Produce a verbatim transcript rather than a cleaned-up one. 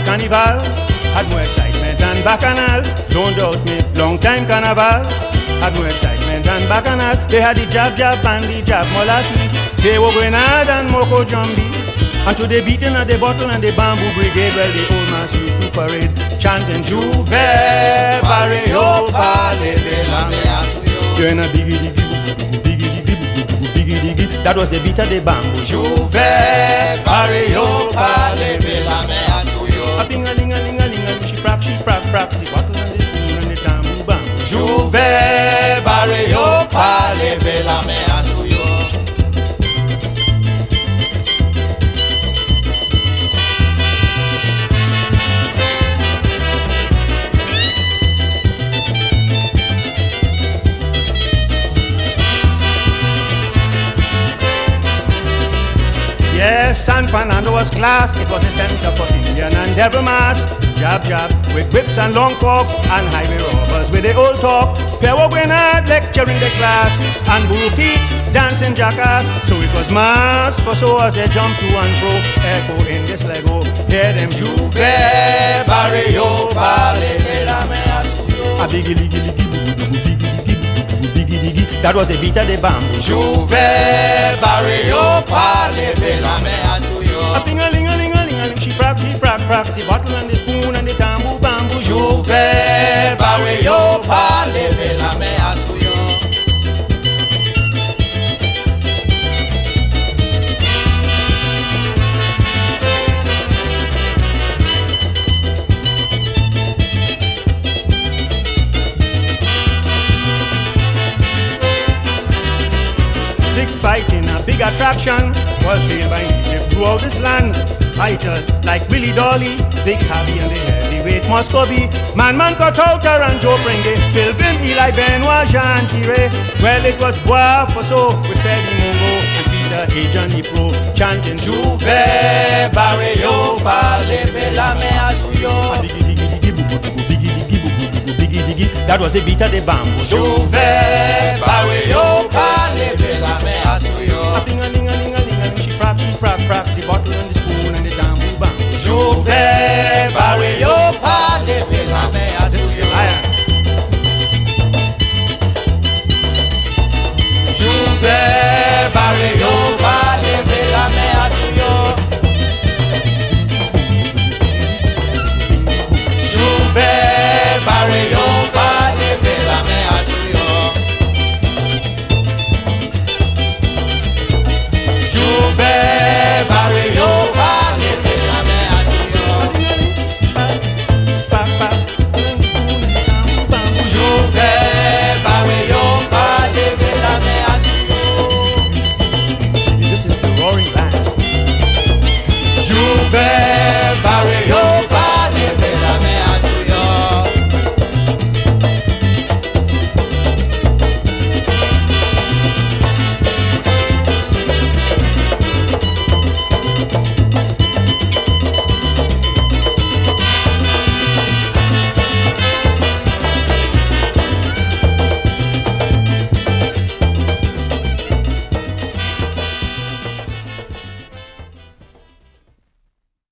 Carnival had more excitement than Bacchanal. Don't doubt me, long time Carnival had more excitement than Bacchanal. They had the jab jab and the jab molasses. They were Grenade and Moko Jambi. And to the beating of the bottle and the bamboo brigade, well, the old man used to parade, chanting Juve Barrio Paleve la Mea Suyo. Doing a biggie diggy, biggie diggy, biggie diggy. That was the beat of the bamboo. Juve Barrio Paleve la Mea Suyo. A bing a ling a ling a ling a ling. She prap, she prap, prap. The bottle and the spoon and the bamboo bamboo. Juve Barrio Paleve la Mea Suyo. Yes, San Fernando was class. It was the center for Indian and devil mask. Jab jab with whips and long forks, and highway robbers with the old talk. Pierre Grenade lecturing the class, and bull feet dancing jackass. So it was mass for so as they jump to and fro, echo in this Lego. Hear them Juve Barrio Paleve la Mea Suyo. A biggie diggy diggy biggie diggy biggie diggy. That was the beat of the bamboo. Juve Barrio Paleve la Mea Suyo. A ping a ling a ling a ling a ling. She prap, she prap, prap. The bottle and the spoon and the tambour bamboo. Juve Barrio Paleve la Mea Suyo. Fighting, a big attraction was hailed by natives throughout this land. Fighters like Willie Dolly, Big Harvey and the heavyweight Muscovy, Man Man Cotouter and Joe Pringle, Pilgrim, Eli Benoit, Jean Tiré. Well, it was Bois Fosso with Freddie Mungo and Peter A. Johnny Pro, chanting Juve Barrio Paleve la Mea Suyo. Diggy diggy diggy boo boo boo, diggy diggy boo boo boo, diggy diggy. That was the beat of the bamboo. Juve